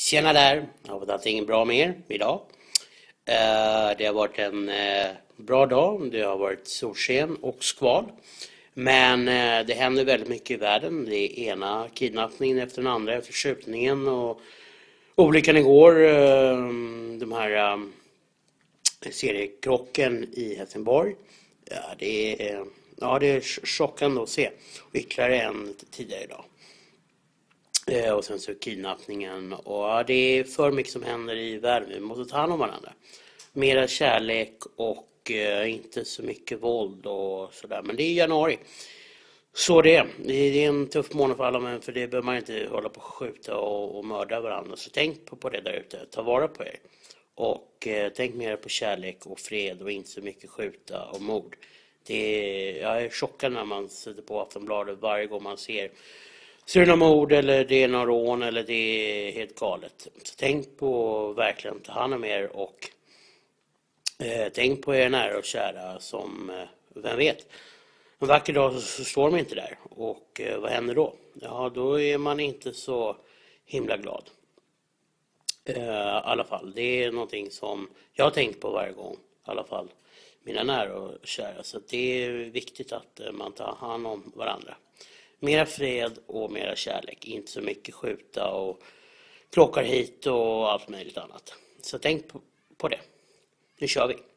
Tjena där, jag hoppas allting bra med er idag. Det har varit en bra dag, det har varit solsken och skval. Men det händer väldigt mycket i världen. Det är ena kidnappningen efter den andra efter skjutningen och olyckan igår. De här seriekrocken i Helsingborg. Det är chockande att se. Och ytterligare en tidigare idag. Och sen så kidnappningen. Och det är för mycket som händer i världen. Vi måste ta hand om varandra. Mera kärlek och inte så mycket våld och sådär. Men det är januari. Så det är en tuff månad för alla, men för det behöver man inte hålla på att skjuta och mörda varandra. Så tänk på det där ute. Ta vara på er. Och tänk mer på kärlek och fred och inte så mycket skjuta och mord. Jag är chockad när man sitter på Aftonbladet varje gång man ser några mord eller det är några rån eller det är helt galet. Så tänk på verkligen ta hand om er och tänk på er nära och kära som, vem vet, en vacker dag så står de inte där. Och vad händer då? Ja, då är man inte så himla glad. I alla fall, det är någonting som jag tänker på varje gång. I alla fall mina nära och kära. Så det är viktigt att man tar hand om varandra. Mera fred och mera kärlek. Inte så mycket skjuta och klockar hit och allt möjligt annat. Så tänk på det. Nu kör vi.